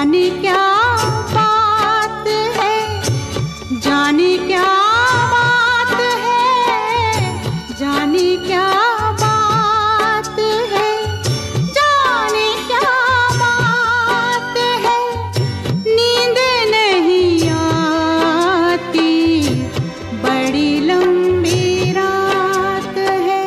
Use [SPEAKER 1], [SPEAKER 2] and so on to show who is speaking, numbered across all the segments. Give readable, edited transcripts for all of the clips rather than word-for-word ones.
[SPEAKER 1] जाने क्या बात है, जाने क्या बात है, जाने क्या बात है, जाने क्या बात है, नींद नहीं आती, बड़ी लंबी रात है।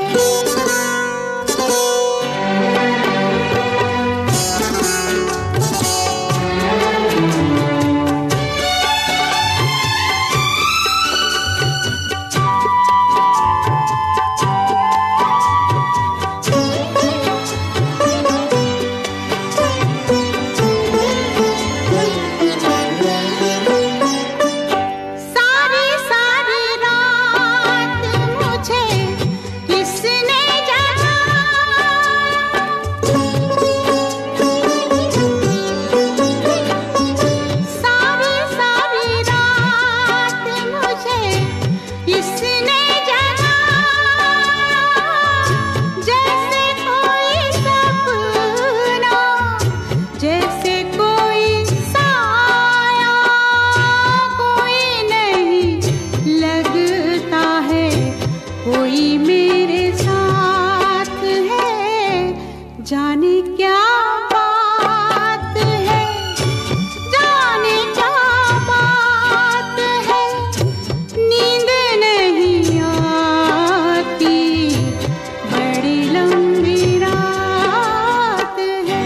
[SPEAKER 1] कोई मेरे साथ है, जाने क्या बात है, जाने क्या बात है, नींद नहीं आती, बड़ी लंबी रात है।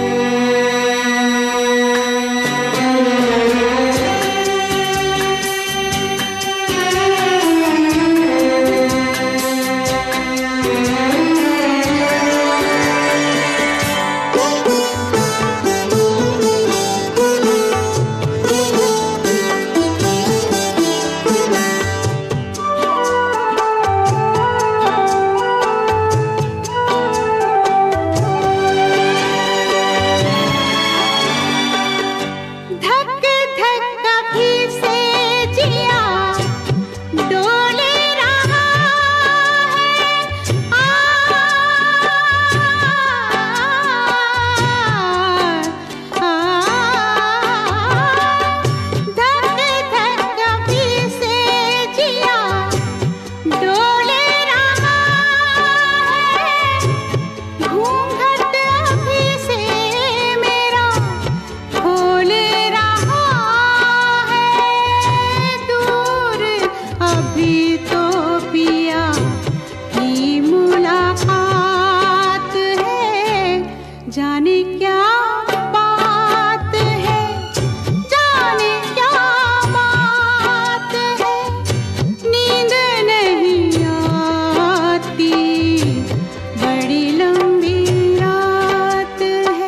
[SPEAKER 1] जाने क्या बात है, जाने क्या बात है, नींद नहीं आती, बड़ी लंबी रात है।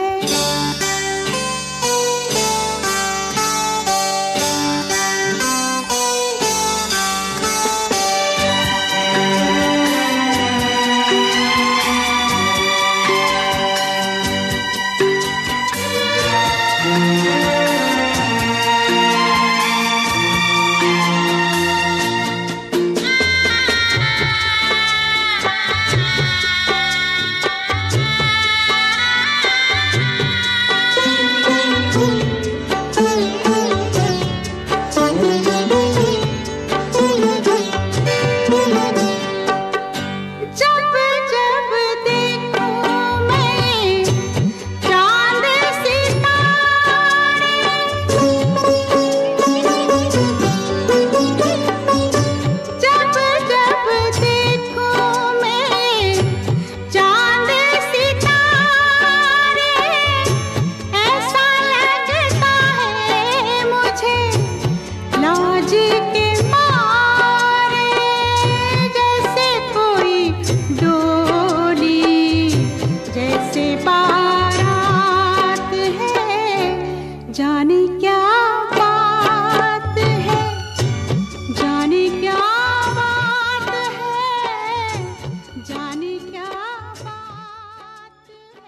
[SPEAKER 1] जाने क्या बात है, जाने क्या बात है, जाने क्या बात है।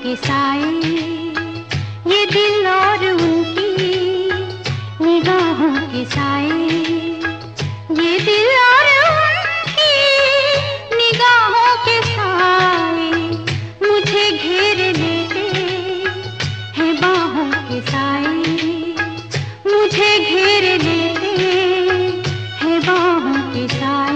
[SPEAKER 1] के साए, ये दिल और उनकी निगाहों के साए, ये दिल और उनकी निगाहों के साए मुझे घेर लेते हैं बाहों के साए, मुझे घेर लेते हैं बाहों के साए।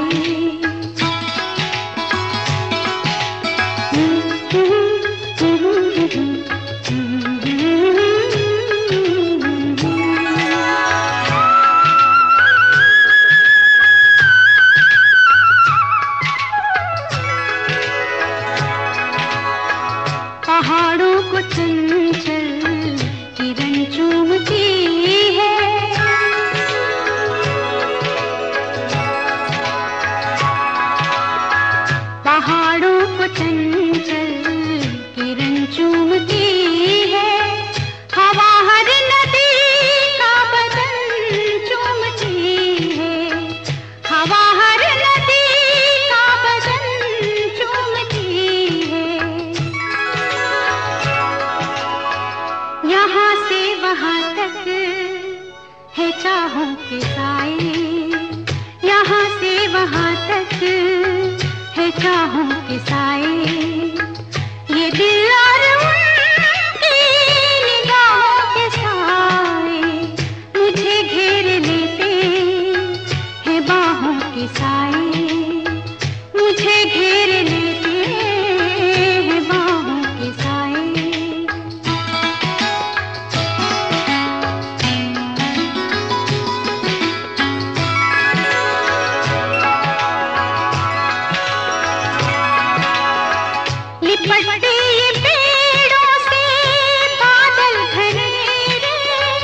[SPEAKER 1] पहाड़ों को चंचल किरण चूमती है, पहाड़ों को चंचल किरण चूमती है, हवा हर नदी का बदन चूमती है, हवा हर नदी का बदन चूमती है। यहाँ से वहाँ तक है चाहों के साए, यहाँ से वहाँ तक है चाहों के साए, ये दिल और उनकी निगाहों के साए मुझे घेर लेते हैं बाहों के साए, मुझे घेर लेते हैं बाहों के साए। लिपटते ये पेड़ों से बादल घनेरे,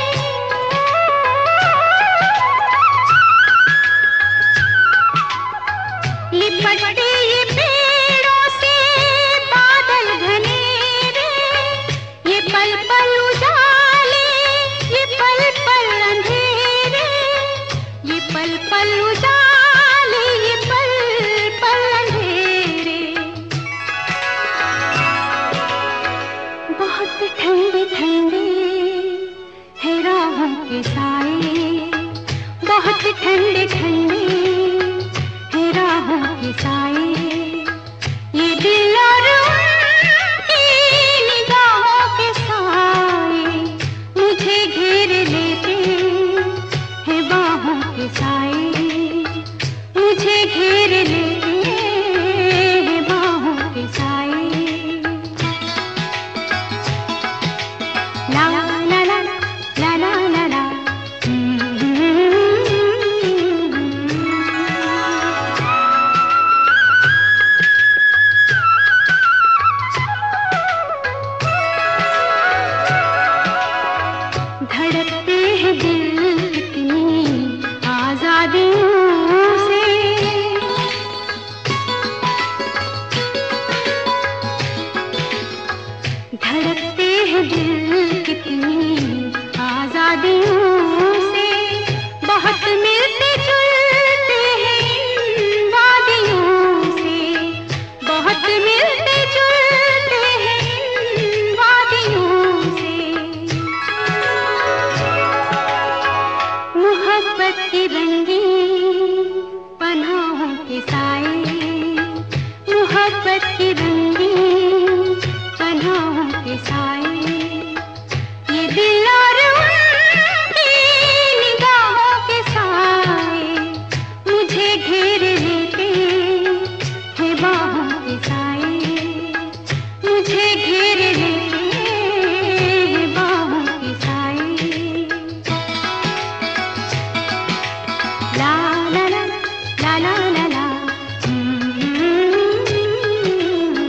[SPEAKER 1] लिपटते ये पेड़ों से बादल घनेरे, ये पल पल उजाले, ये पल पल अंधेरे, ये पल पल उजाले, ये पल पल अंधेरे। बहुत ठंडे ठंडे है राहों के साए, बहुत ठंडे ठंडे है राहों के साए, ये दिल और उनकी निगाहों के साए मुझे घेर लेते हैं बाहों के साए, मुझे घेर लेते हैं बाहों के साए। ला ला ला ला ला ला ला, धड़कते हैं दिल कितनी आजादियों से, धड़कते हैं दिल कितनी आजादियों से, बहुत मिलते जुलते हैं इन वादियों से, बहुत मिलते जुलते हैं इन वादियों से। मोहब्बत की रंगीन पनाहों के साए, मोहब्बत की रंगीन पनाहों के साए, ये दिल और उनकी निगाहों के साए मुझे घेर लेते हैं बाहों के साए, मुझे घेर लेते हैं बाहों के साए। ला ला ला ला ला ला ला,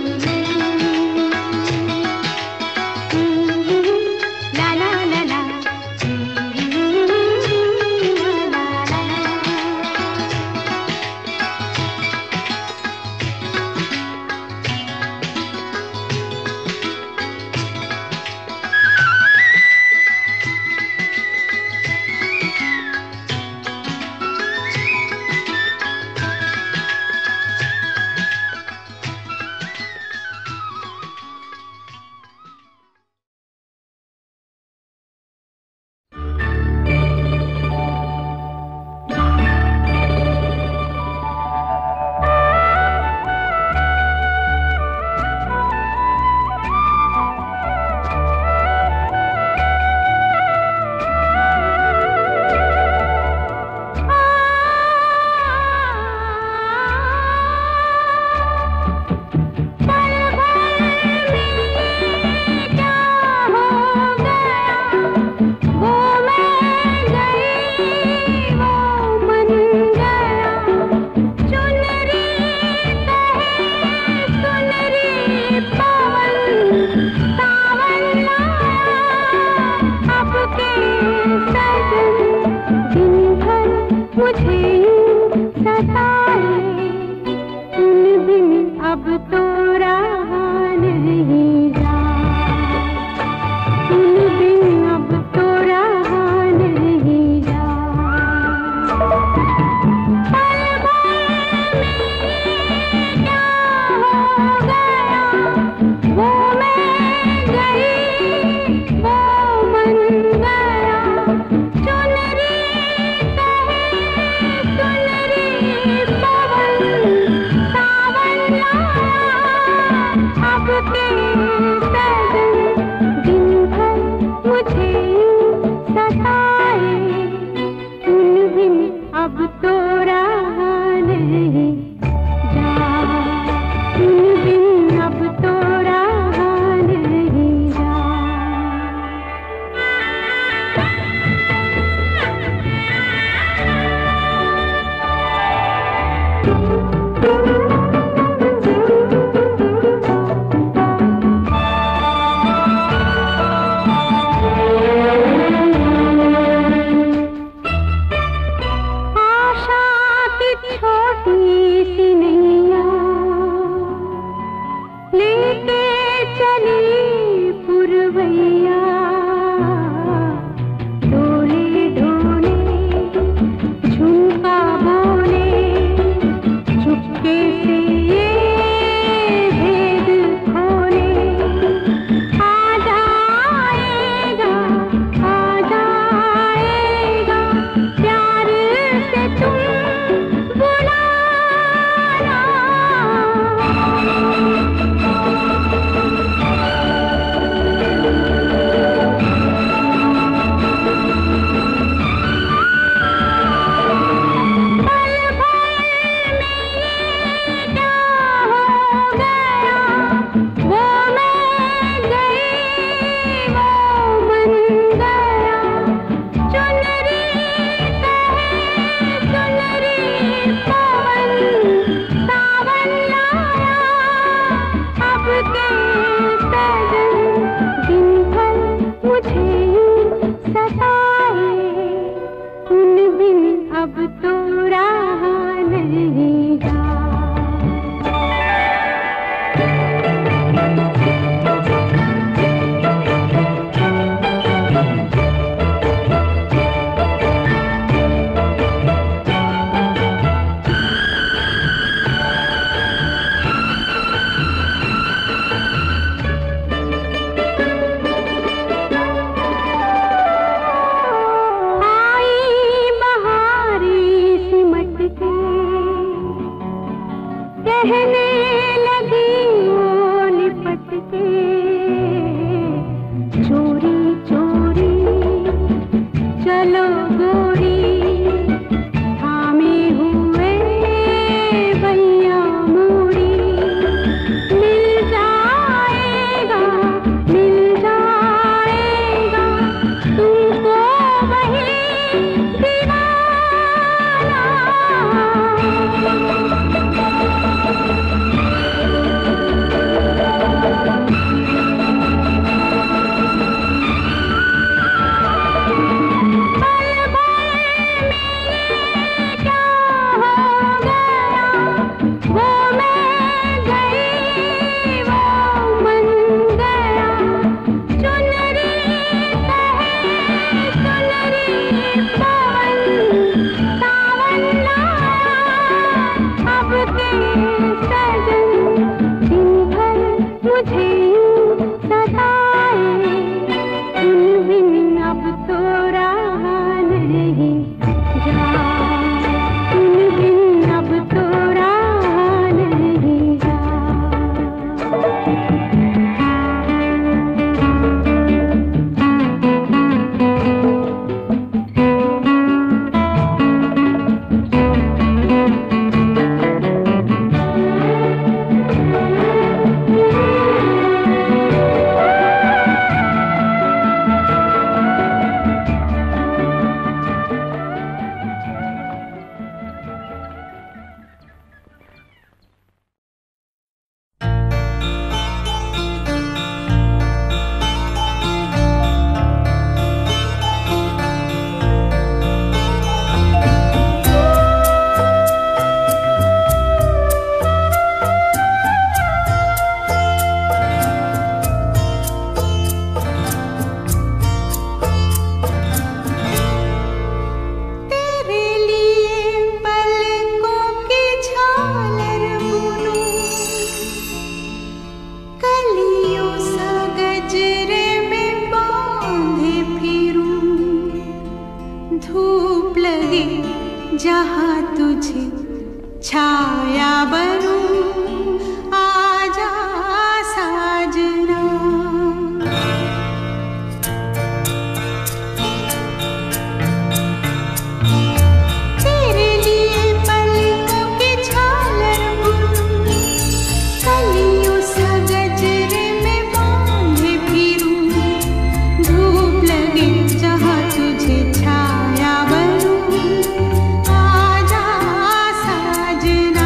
[SPEAKER 1] अब तो रहा नहीं जाए, उन बिन अब तो रहा नहीं जाए। पल भर में क्या हो गया, वो मैं गई वो मन गया। चुनरी कहे सुनरी पवन, सावन लाया अब के सजन। दिन भर मुझे यूं सताए, उन बिन अब तो रहा नहीं जाए, उन बिन अब तो रहा नहीं जाए। आशा की छोटी सी नैया लेके चली पुरवैया। डोले डोले झुमका बोले, चुपके से ये भेद खोले। आ जाएगा आ जाएगा, प्यार से तुम बुलाना। पल भर में क्या हो गया, वो मैं गई वो मन गया। चुनरी कहे सुनरी पवन, सावन लाया अब के सजन। दिन भर मुझे यूं सताए, उन बिन अब तो रहा नहीं जाए। आई बहारी सिमट के कहने लगी वो लिपट के। चोरी चोरी चलो गोरी, थामे हुए भैया मोरी। मिल जाएगा तुमको वही दीवाना। जहाँ तुझे छाया बनूं, आजा साजना। तेरे लिए पलकों की झालर बुनूं, कलियों सा गजरे में बांधे फिरूं, धूप लगे जहाँ तुझे छाया बनूं, आजा साजना।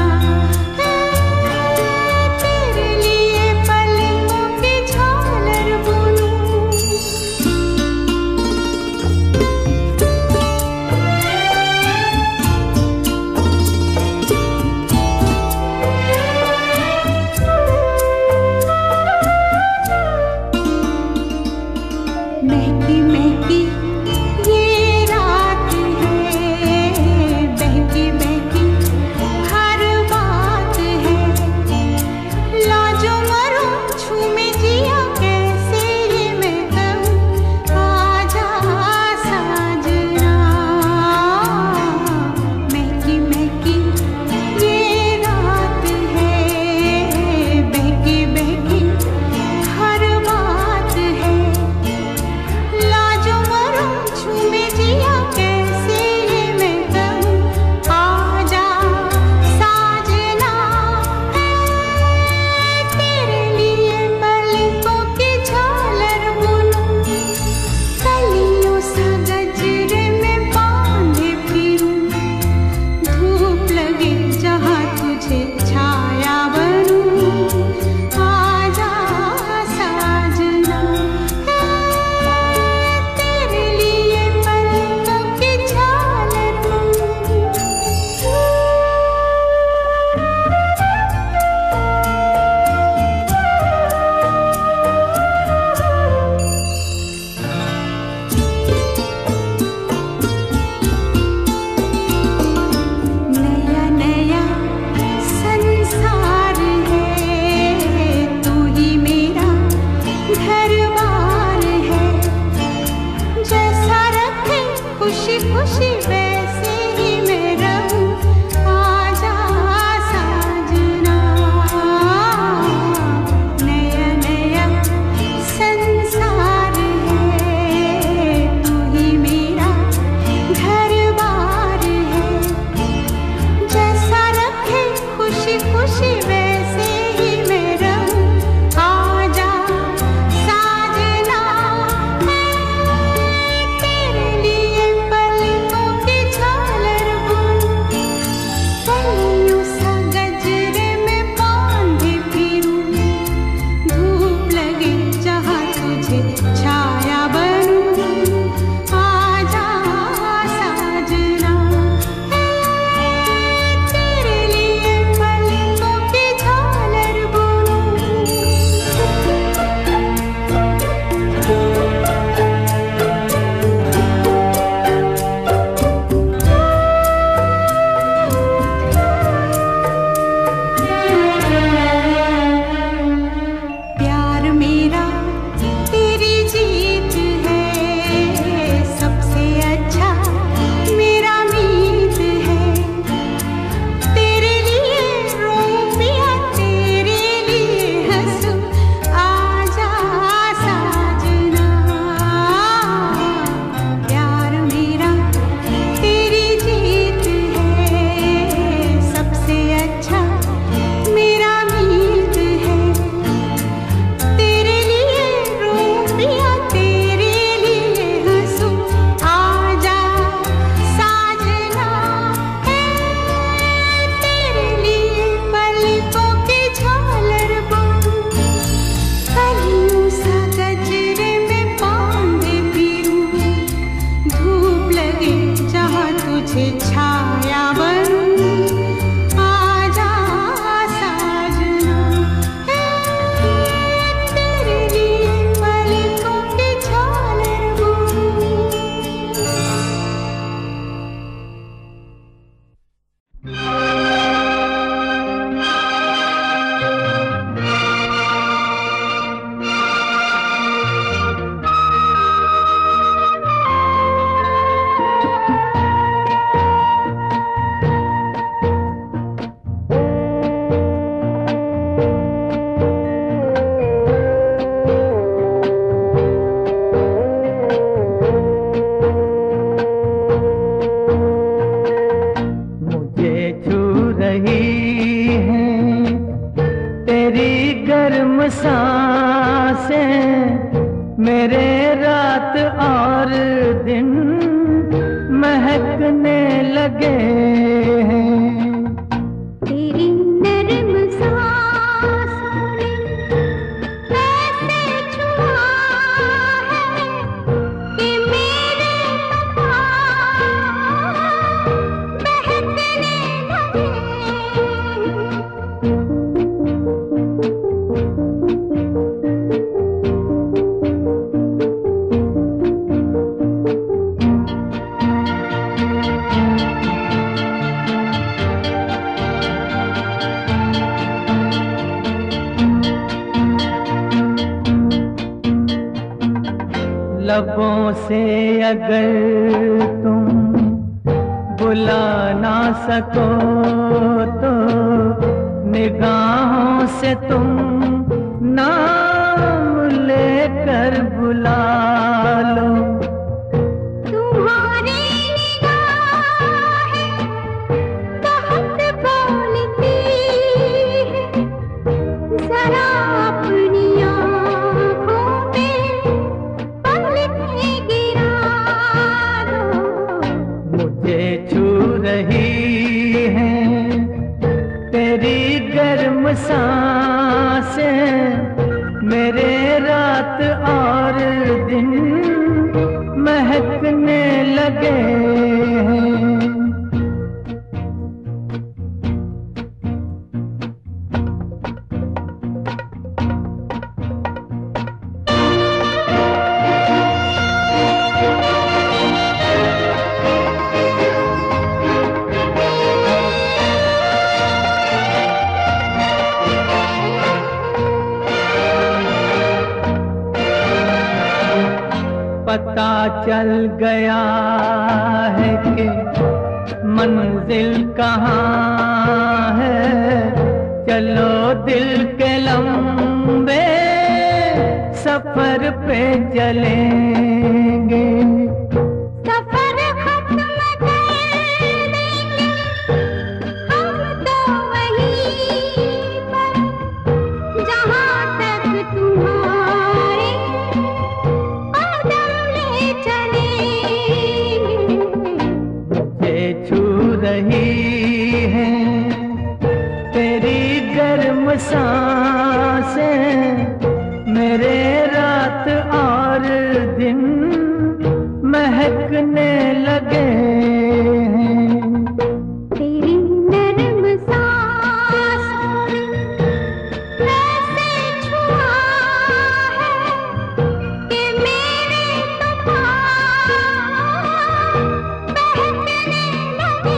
[SPEAKER 1] तेरे लिए पलकों की झालर बुनूं। महकी महकी ये रात है, बहकी बहकी हर बात है, लाजो मरो झूमे जिया कैसे ये मैं कहूँ, आजा साजना। महकी महकी ये रात है, बहकी बहकी हर बात है, लाजो मरो झूमे जिया कैसे ये मैं कहूँ, आजा साजना। तेरे लिए पलकों की झालर बुनूं, कलियों सा गजरे में बांधे फिरूं, धूप लगे जहाँ तुझे छाया बनूं, आजा साजना। तेरे लिए पलकों की झालर बुनूं। नया नया संसार है, तू ही मेरा घर बार है, जैसा रखे खुशी खुशी वैसे ही मैं रहूं, आजा साजना। नया नया संसार है, तू ही मेरा घर बार है, जैसा रखे खुशी खुशी वैसे ही मैं रहूं, आजा साजना। तेरे लिए पलकों की झालर बुनूं, कलियों सा गजरे में बांधे फिरूं, धूप लगे जहाँ तुझे छाया बनूं, आजा साजना। तेरे लिए पलकों की झालर
[SPEAKER 2] सांसें मेरे रात और दिन महकने लगे हैं।
[SPEAKER 1] तेरी नर्म सांसों ने ऐसे छुआ है कि मेरे तन महकने लगे।
[SPEAKER 2] लबों से अगर तुम बुला ना सको तो निगाहों से तुम नाम लेकर बुला लो।
[SPEAKER 1] तुम्हारी निगाहें बहुत बोलती हैं, जरा अपनी आँखों में पलकें गिरा दो।
[SPEAKER 2] मुझे छू रही है तेरी गर्म सांसें मेरे रात और दिन महकने लगे हैं। पता चल गया है कि मंजिल कहाँ है, चलो दिल के लंबे सफर पे चलेंगे।
[SPEAKER 1] सफर खत्म कर देंगे हम तो वहीं पर, जहाँ तक तुम्हारे कदम ले चलेंगे।
[SPEAKER 2] मुझे छू रही है तेरी गर्म सांसें मेरे रात और दिन महकने लगे हैं।
[SPEAKER 1] तेरी नर्म सांसों ने ऐसे छुआ है कि मेरे तन महकने लगे।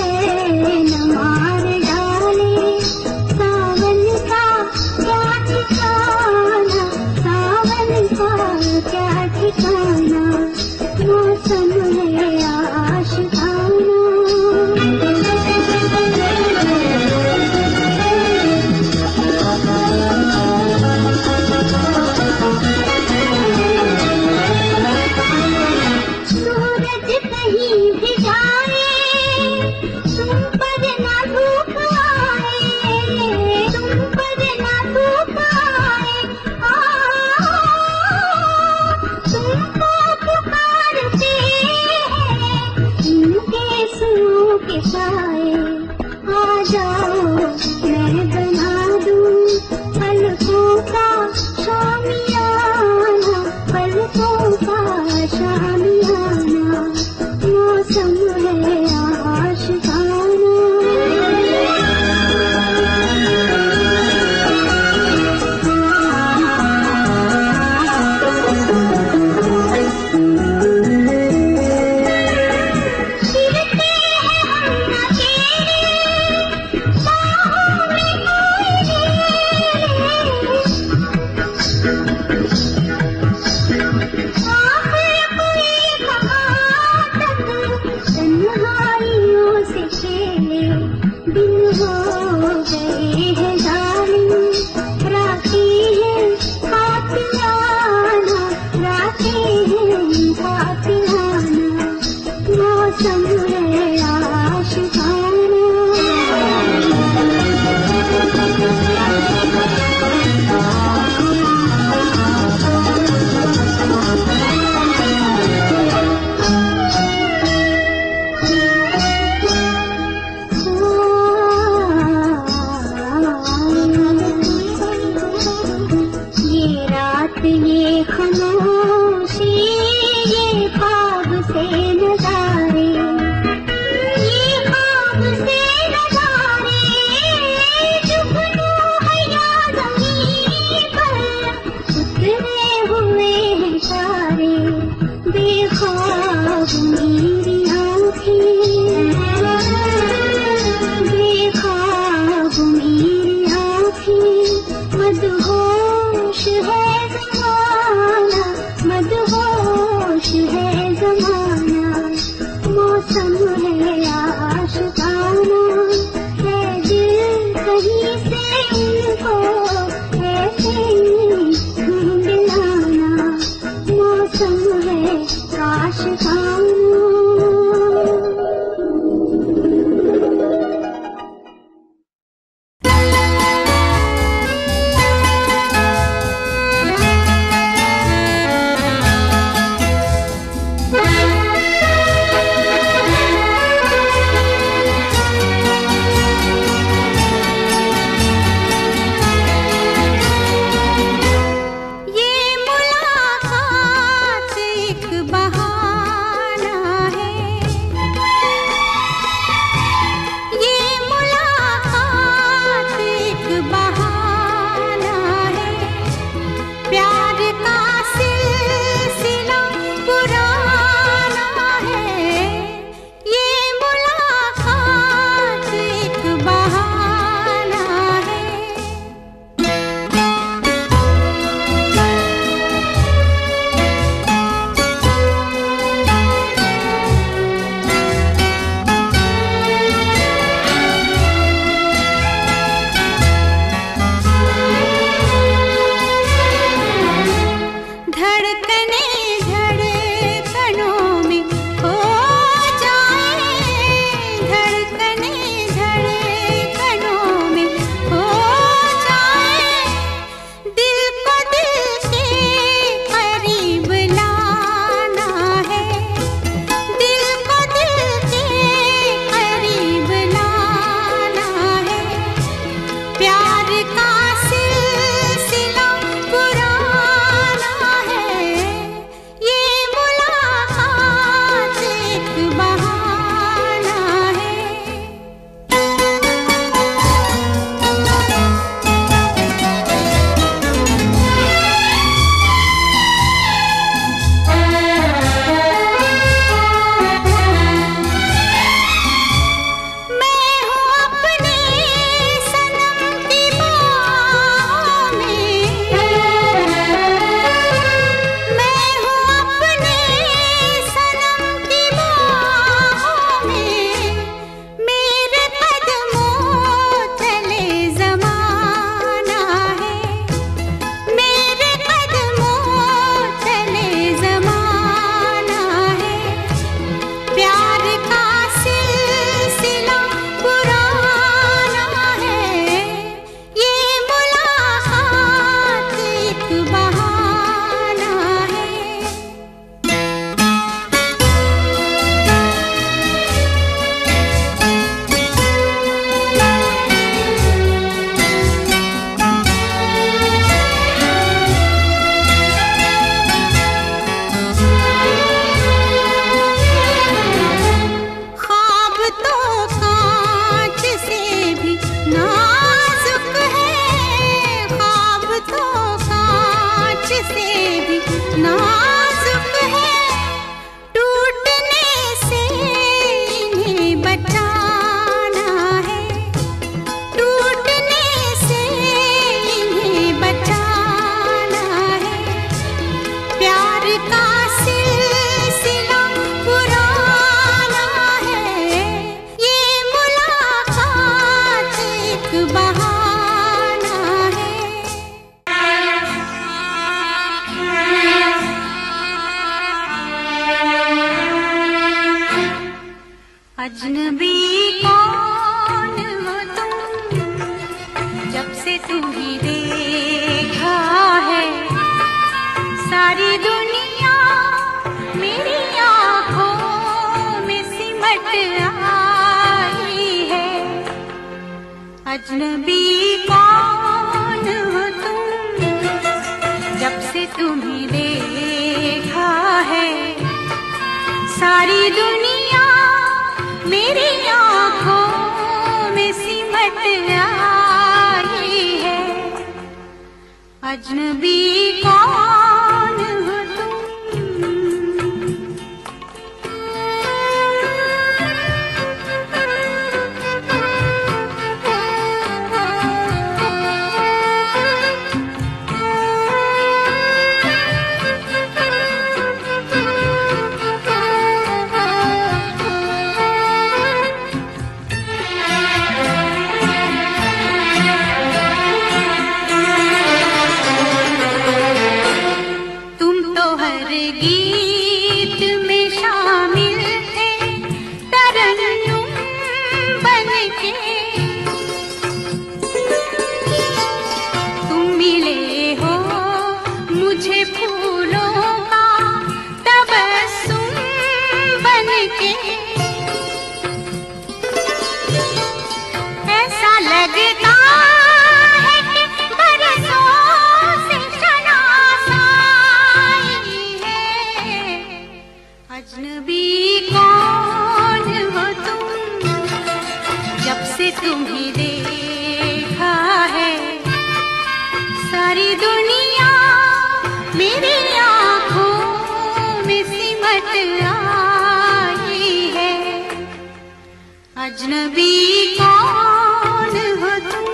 [SPEAKER 1] न मार डाले। सावन का क्या ठिकाना, सावन का क्या ठिकाना, मौसम है आशिकाना। सूरज कहीं भी जाए, तुम पर ना धूप आए, तुम पर ना धूप आए। तुमको पुकारते हैं इनके सुनों के साए। आ जाओ मैं बना दूं पलकों का शामियाना, पलकों का शामियाना, मौसम है आशिकाना। फिरते हैं हम अकेले, से तुम्हें देखा है, सारी दुनिया मेरी आँखों में सिमट आई है। अजनबी कौन हो तुम, जब से तुम्हें देखा है, सारी दुनिया मेरी आँखों में सिमट आई है। अजनबी कौन हो तुम। गीत में शामिल थे तरन्नुम बनके, तुम मिले हो मुझे फूलों का तबस्सुम बनके। ऐसा लगता अजनबी कौन हो तुम, जब से तुम्हें देखा है, सारी दुनिया मेरी आँखों में सिमट आई है। अजनबी कौन हो तुम।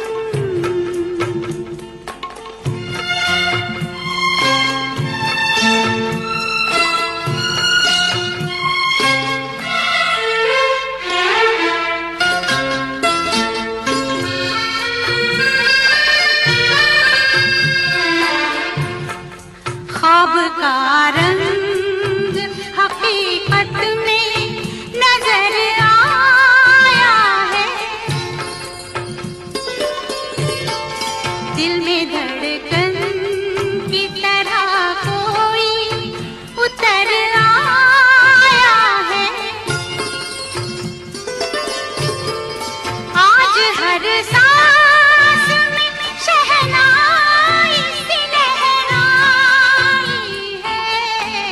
[SPEAKER 1] ख्वाब का रंग हकीकत में नजर आया है, दिल में धड़कन की तरह कोई उतर आया है। आज हर सांस में शहनाई सी लहराई है।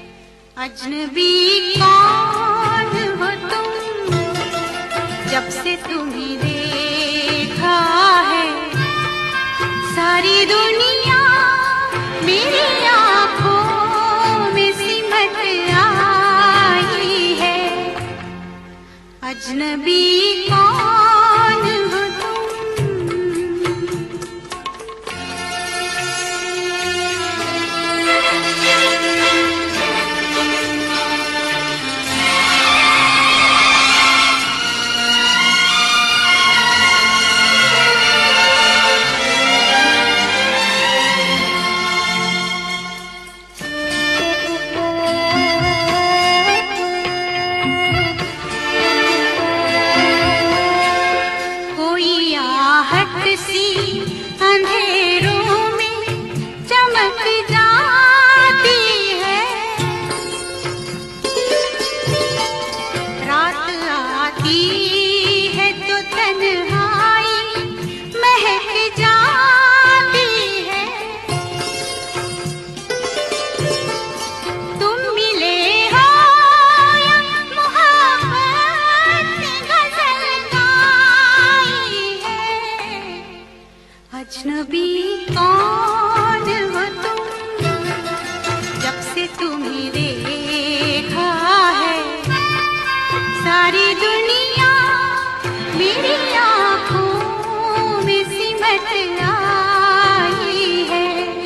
[SPEAKER 1] अजनबी कौन हो तुम, जब से तुम्हें देखा है, सारी दुनिया मेरी आँखों में सिमट आई है। अजनबी कौन हो तुम। कोई आहट सी अंधेरों में चमक जाती है, रात आती है तो तन्हाई महक जाती है। तुम मिले हो या मोहब्बत ने गजल गाई है। अजनबी कौन हो तुम, जब से तुम्हें देखा है, सारी दुनिया मेरी आँखों में सिमट आई है।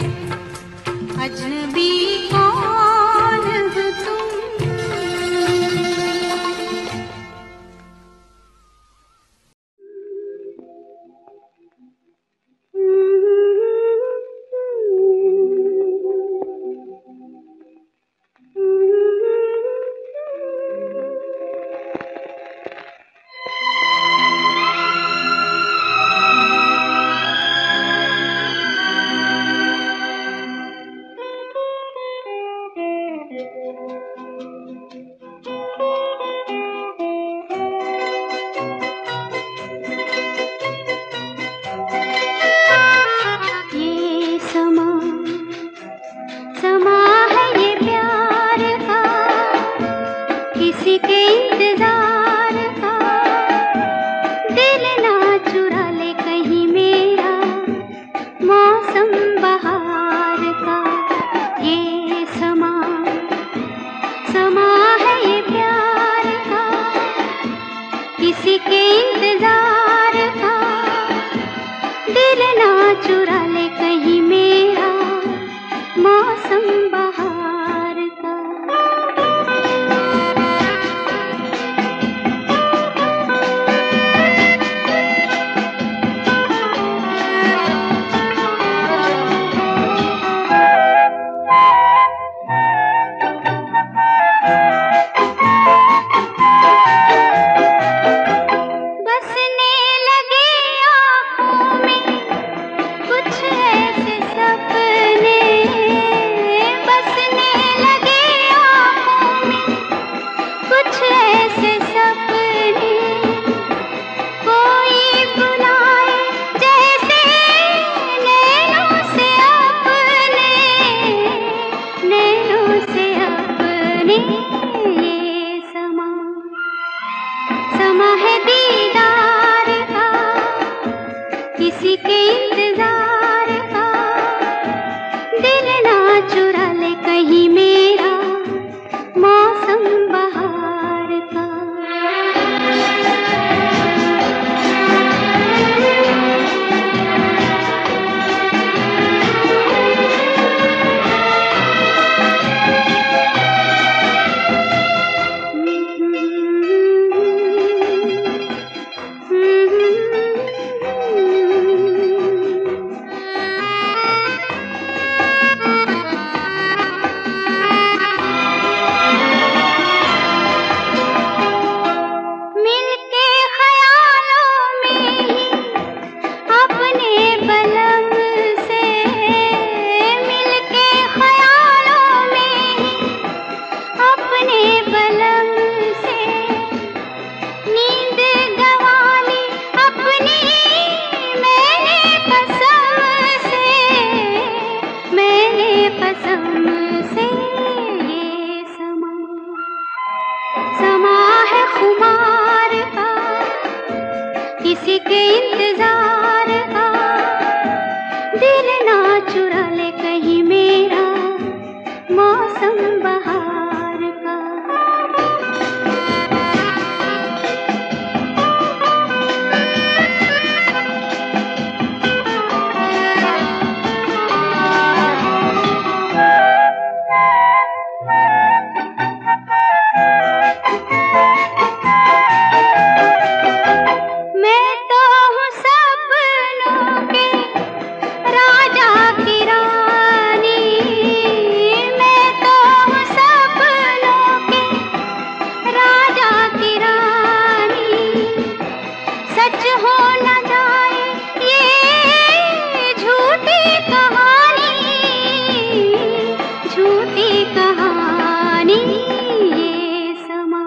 [SPEAKER 1] अजनबी कौन हो तुम। किसी के इंतजार का, दिल ना चुरा ले कहीं मेरा मौसम बहार का। मैं तो हूँ सपनों के राजा की रानी, मैं तो हूँ सपनों के राजा की रानी। सच हो न जाए ये झूठी कहानी, झूठी कहानी। ये समा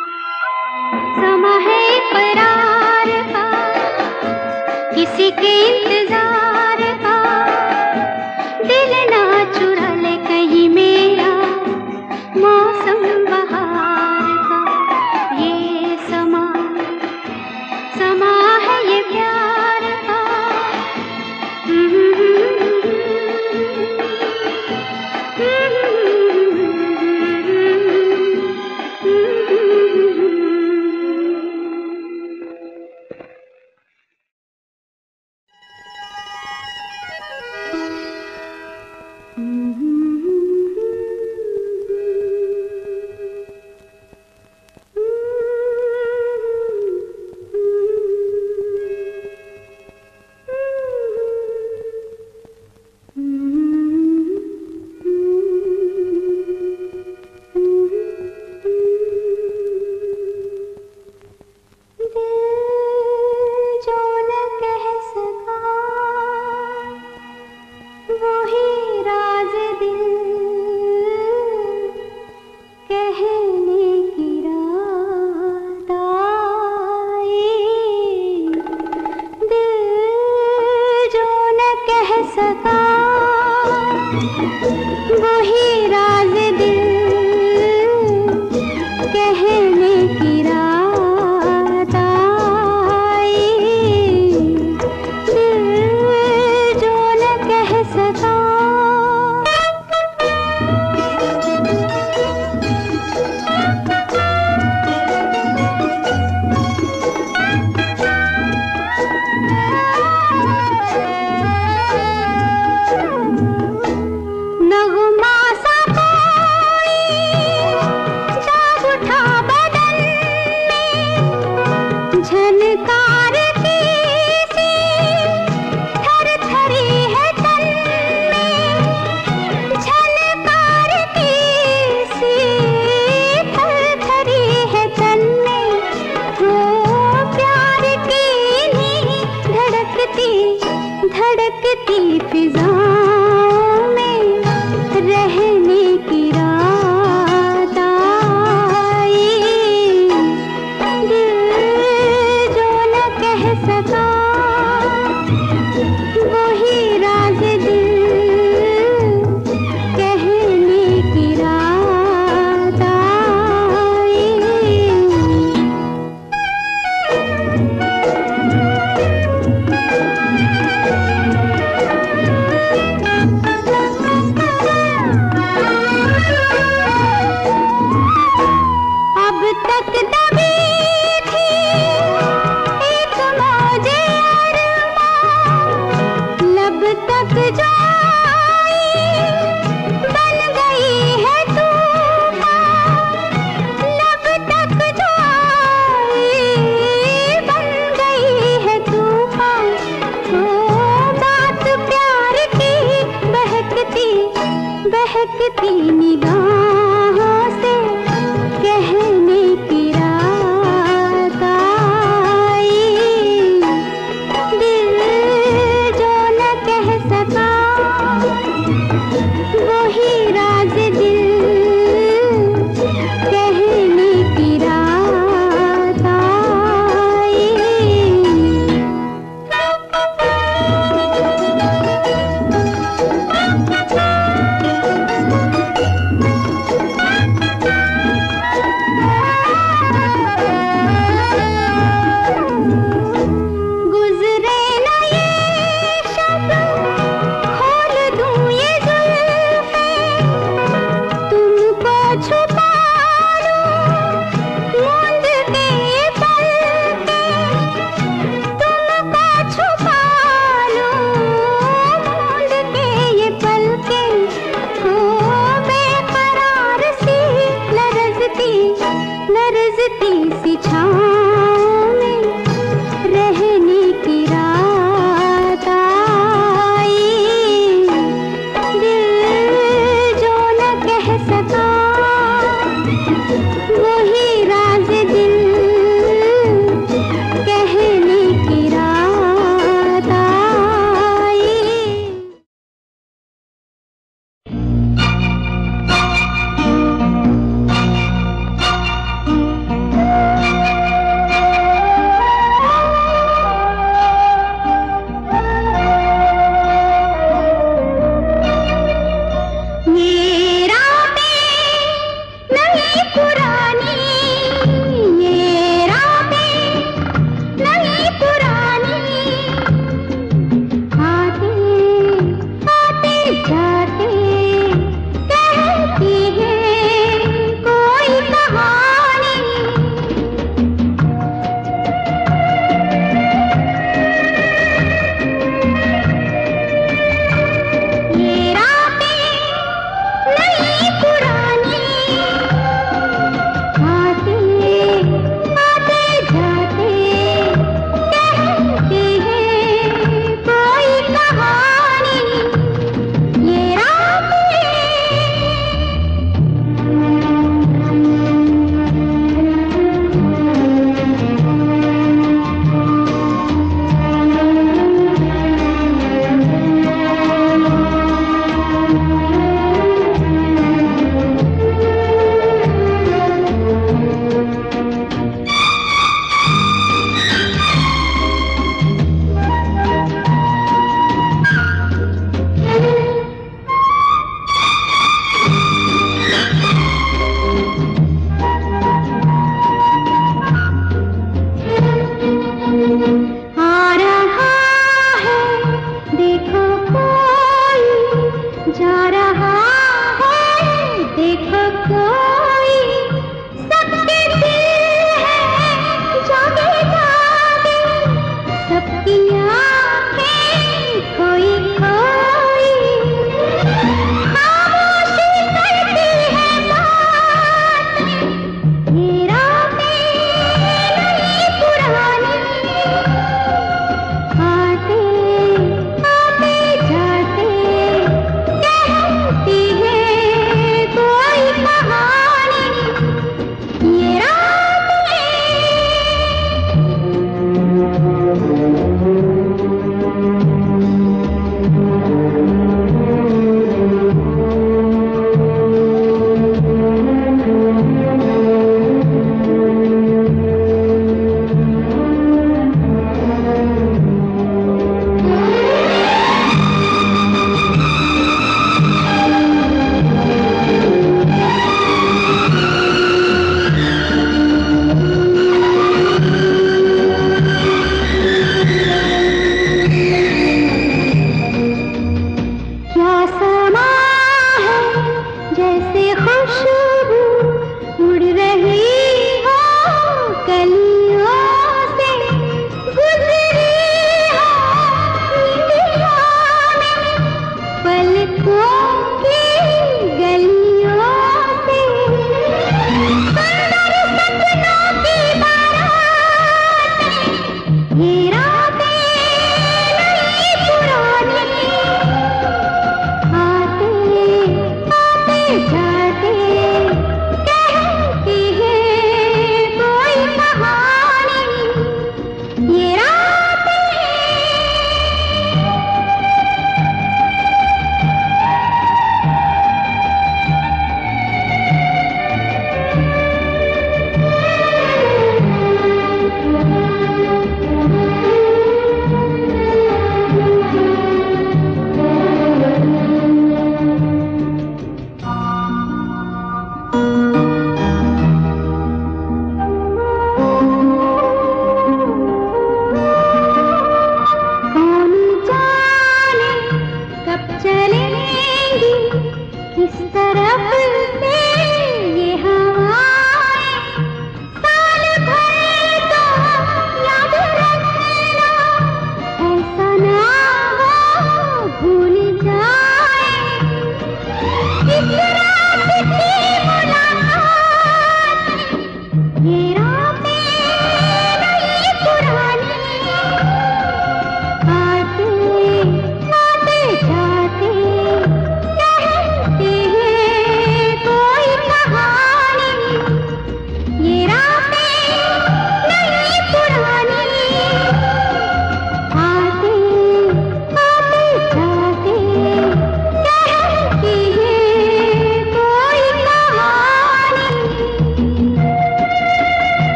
[SPEAKER 1] है इकरार का, किसी के इंतजार का, दिल ना चुरा ले कहीं मेरा मौसम बहार का। ये समा है ये प्यार का।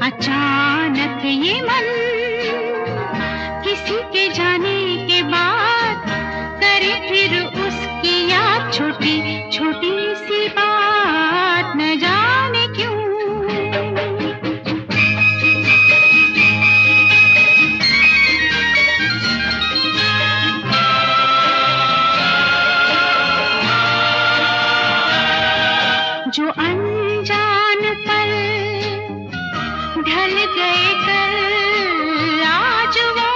[SPEAKER 1] अचानक ये मन किसी के जाने के बाद करे फिर उसकी याद, छोटी छोटी सी बात न जाने क्यों। जो अनजान पल ढल गए कल, आज वो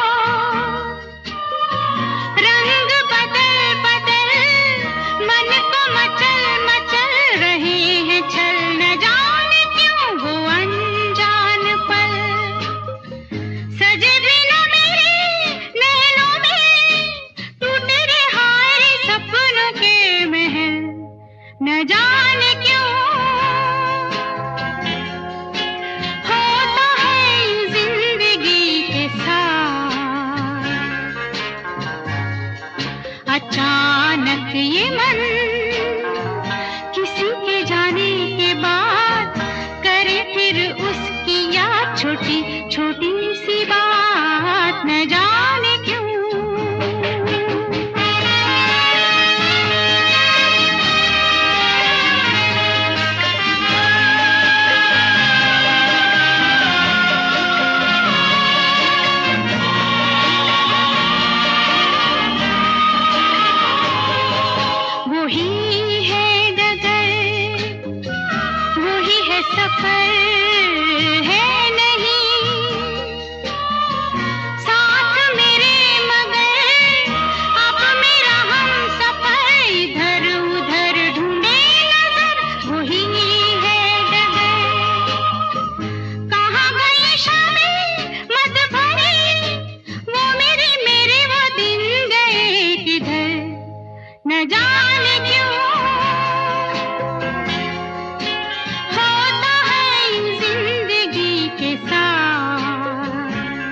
[SPEAKER 1] रंग बदल बदल मन को मचल मचल रहे हैं छल, न जाने क्यों वो अनजान पल सजे बिना मेरे नैनों में, टूटे रे हाय सपनों के महल, न जाने क्यों होता है जिंदगी के साथ। अचानक ये मन किसी के जाने के बाद करे फिर उसकी याद, छोटी छोटी सी बात न जाने क्यों। वही है डगर, वही है सफर, है नहीं साथ मेरे मगर अब मेरा हम सफर, इधर उधर ढूंढे नजर, वही है डगर। कहाँ गई शामें मत भरी, वो मेरे वो दिन गए किधर, न जाने क्यों होता है जिंदगी के साथ।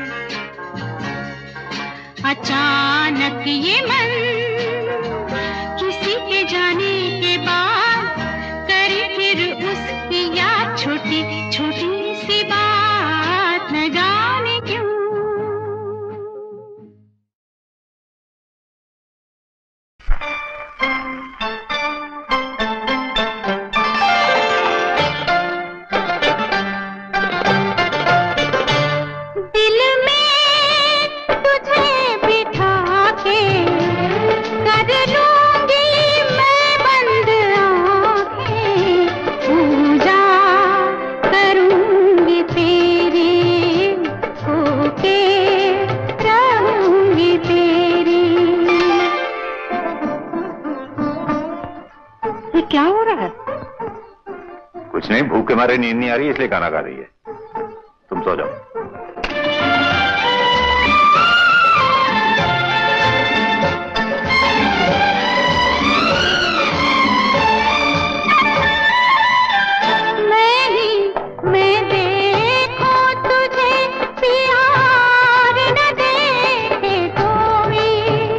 [SPEAKER 1] अचानक ये मन किसी के जाने के बाद करे फिर उसकी याद, छोटी छोटी सी बात न जाने क्यों। दिल में तुझे बिठा के कर लूंगी मैं बंद आंखें, पूजा करूंगी तेरी, होके रहूंगी तेरी। ये क्या हो रहा है?
[SPEAKER 3] कुछ नहीं, भूख के मारे नींद नहीं आ रही इसलिए गाना गा रही है। तुम सो जाओ।
[SPEAKER 1] मैं देखूं तुझे प्यार न देखे कोई,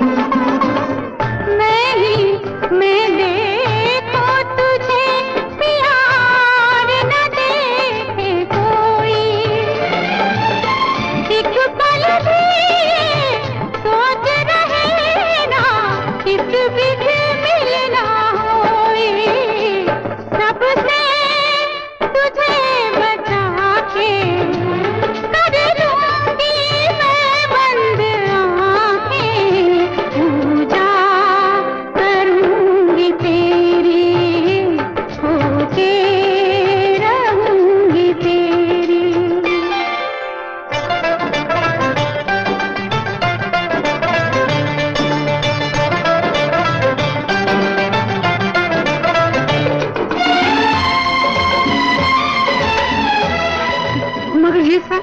[SPEAKER 1] मैं देखूं तुझे प्यार न देखे कोई, एक पल भी सोच रहे ना इस बिख मिलना होई, सबसे तुझे बचा के कर लूंगी मैं बंद आंखें, पूजा करूंगी तेरी, होके रहूंगी तेरी। मगर ये सब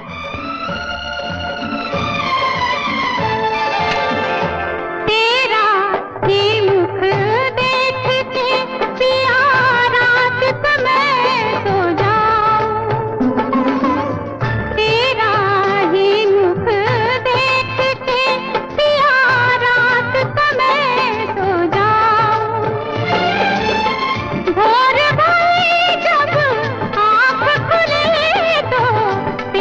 [SPEAKER 1] तेरा ही मुख देख के पिया रात को मैं सो जाऊं, तेरा ही मुख देख के पिया रात को मैं सो जाऊं। भोर भई जब आँख खुले तो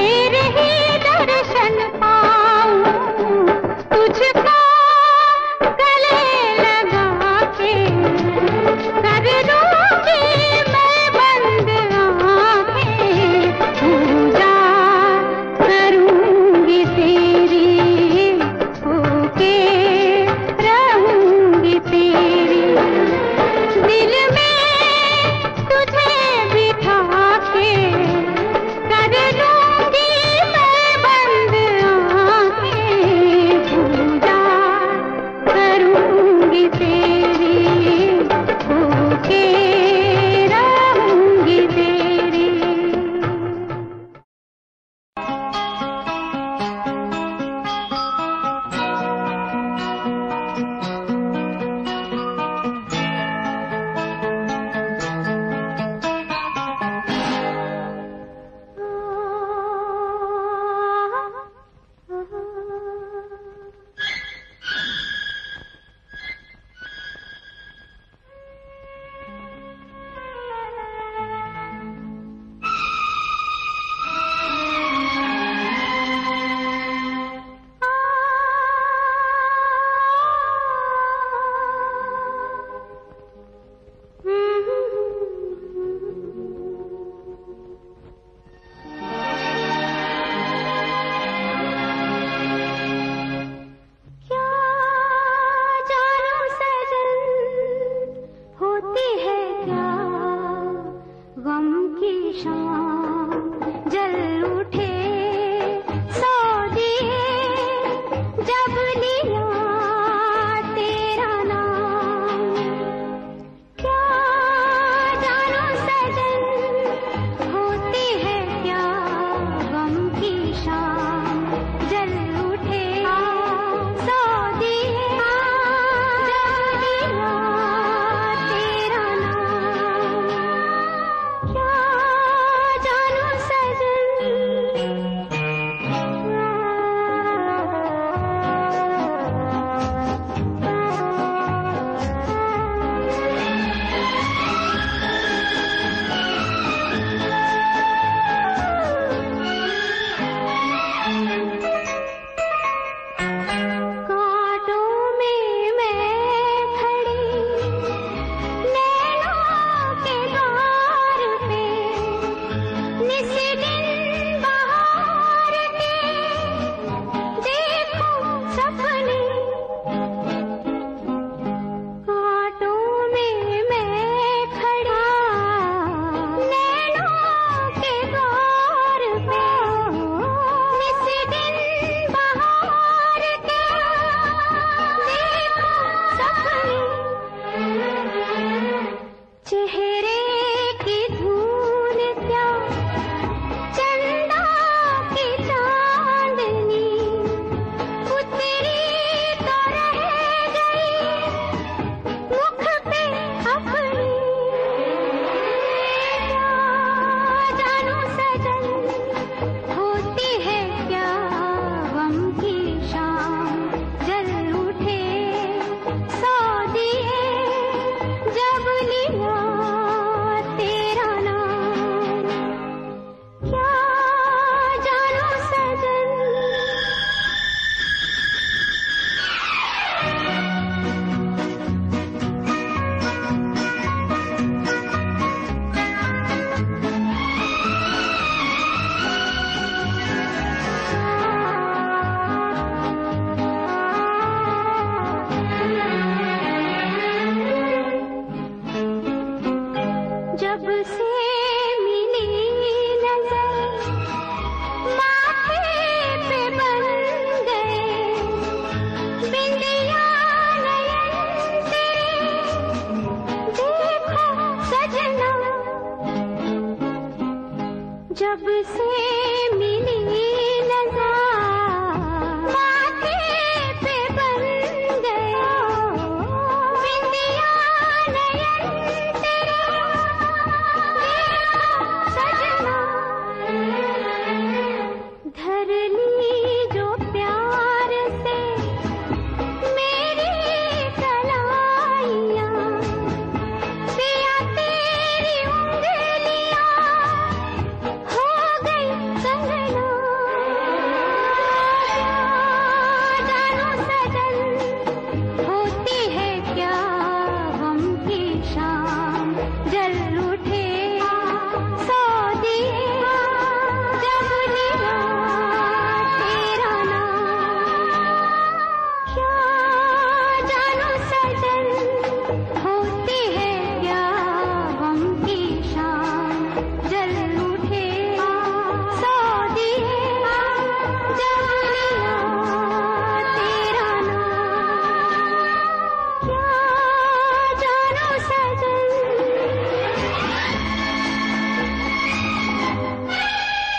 [SPEAKER 1] जब से मिली नजर